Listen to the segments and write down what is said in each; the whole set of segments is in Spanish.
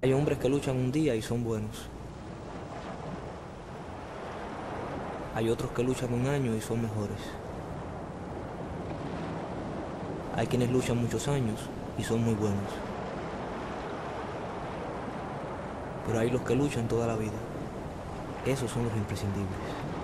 Hay hombres que luchan un día y son buenos. Hay otros que luchan un año y son mejores. Hay quienes luchan muchos años y son muy buenos. Pero hay los que luchan toda la vida. Esos son los imprescindibles.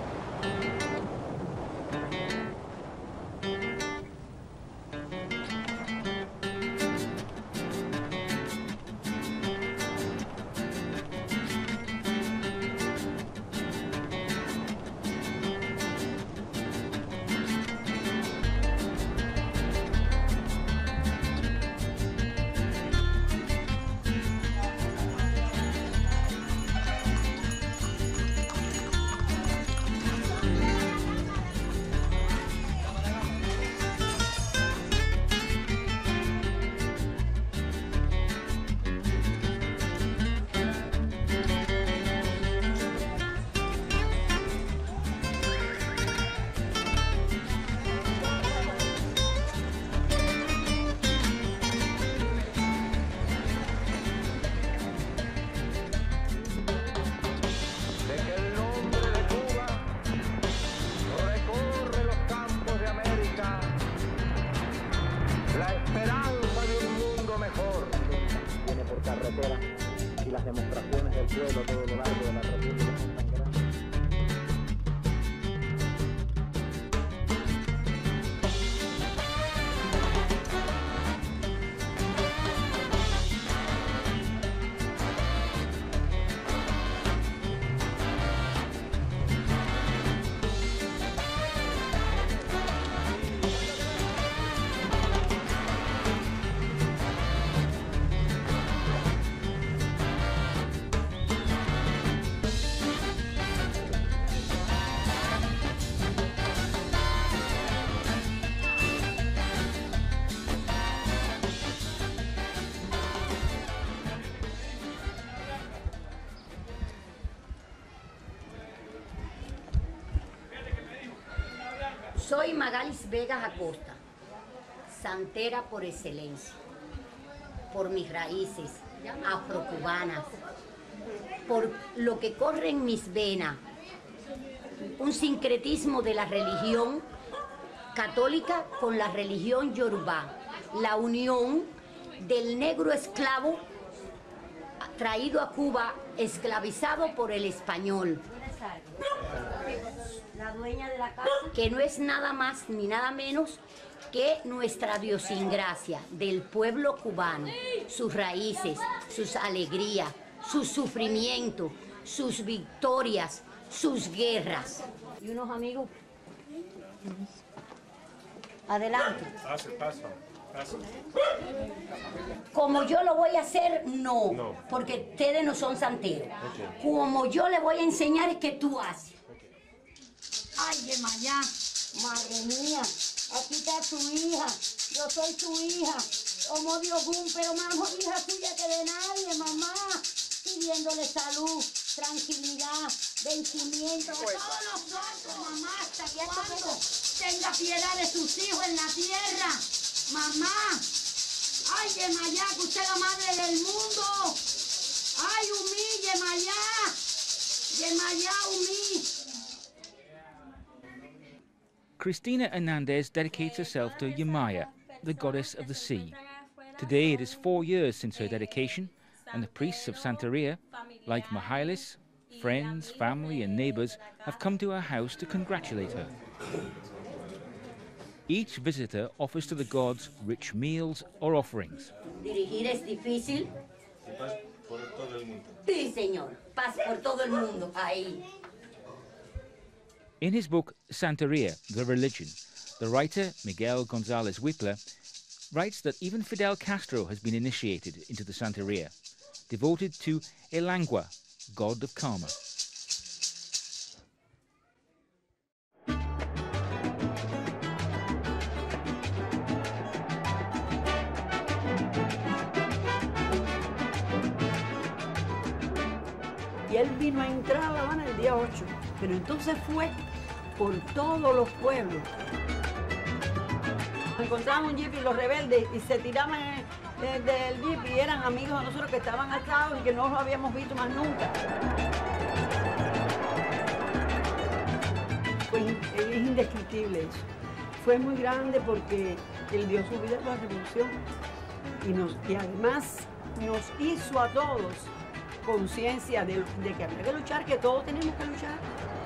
Y las demostraciones del pueblo a todo lo largo de la República son tan grandes. Soy Magalis Vegas Acosta, santera por excelencia, por mis raíces afrocubanas, por lo que corre en mis venas, un sincretismo de la religión católica con la religión yorubá, la unión del negro esclavo traído a Cuba, esclavizado por el español. La dueña de la casa, que no es nada más ni nada menos que nuestra idiosincrasia del pueblo cubano, sus raíces, sus alegrías, sus sufrimientos, sus victorias, sus guerras. Y unos amigos. Adelante. Pasa. Como yo lo voy a hacer, no. Porque ustedes no son santeros. Okay. Como yo le voy a enseñar es que tú haces. Ay, Yemayá, madre mía, aquí está tu hija, yo soy tu hija, como Dios pero más hija tuya que de nadie, mamá, pidiéndole salud, tranquilidad, vencimiento, a todos nosotros, mamá, hasta cuando tenga piedad de sus hijos en la tierra, mamá, ay, Yemayá, que usted es la madre del mundo, ay, Umí, Yemayá, Umí. Cristina Hernandez dedicates herself to Yemaya, the goddess of the sea. Today it is 4 years since her dedication, and the priests of Santeria, like Mihalis, friends, family and neighbours, have come to her house to congratulate her. Each visitor offers to the gods rich meals or offerings. Dirigir es difícil. Paz por todo el mundo. Sí, señor. Paz por todo el mundo. Ahí. In his book Santeria, The Religion, the writer Miguel González Whitler writes that even Fidel Castro has been initiated into the Santeria, devoted to Elangua, god of karma. Y él vino a entrar a La Habana el día 8, pero entonces fue por todos los pueblos. Encontraban un jeep y los rebeldes y se tiraban del jeep y eran amigos de nosotros que estaban atados y que no los habíamos visto más nunca. Pues es indescriptible eso. Fue muy grande porque él dio su vida por la revolución y además nos hizo a todos conciencia de que había que luchar, que todos tenemos que luchar.